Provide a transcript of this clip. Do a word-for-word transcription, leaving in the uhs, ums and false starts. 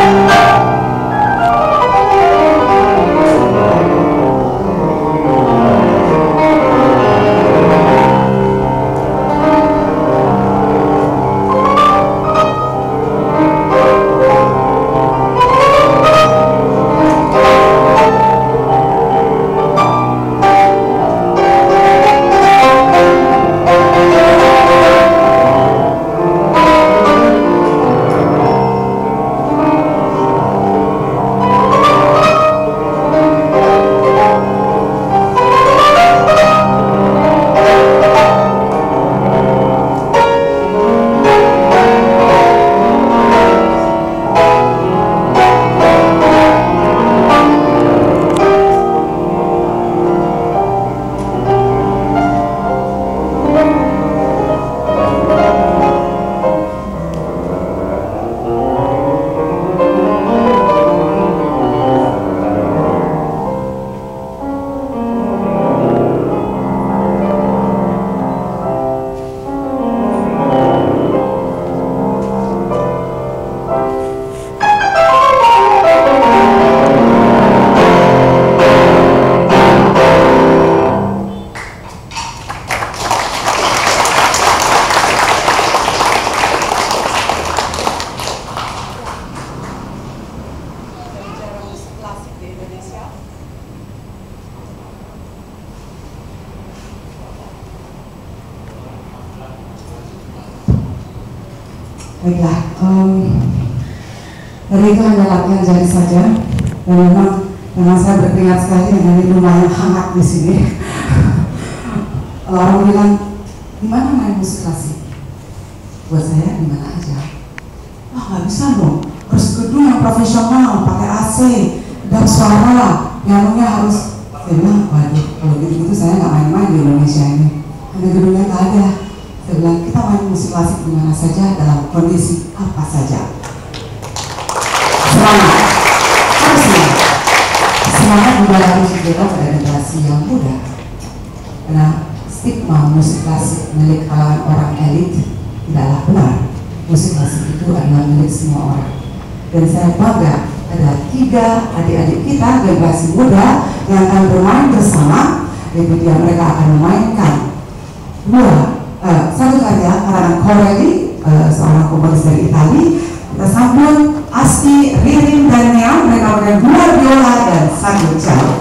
Baiklah, um, dari itu hanya latihan jari saja, dan memang memang saya berkeringat sekali dan ini lumayan hangat di sini. Orang bilang, di mana main musik klasik? Buat saya di mana aja. Wah, nggak bisa dong, harus gedung yang profesional, pakai A C, dan suara, pianonya harus. Saya bilang, waduh, kalau gitu-gitu saya nggak main-main di Indonesia ini. Hanya gedungnya nggak ada. Saya bilang, kita main musik klasik di mana saja, dalam kondisi apa saja. Semangat, harusnya semangat juga harus diberikan pada generasi yang muda. Karena stigma musik klasik milik kalangan orang elit tidaklah benar. Musik klasik itu adalah milik semua orang. Dan saya bangga ada tiga adik-adik kita generasi muda yang akan bermain bersama. Jadi dia mereka akan memainkan dua Uh, satu karya karangan Corelli, uh, seorang komponis dari Italia. Kita sambut Asti, Ririn, dan Nia. Mereka memainkan dua biola dan satu cello.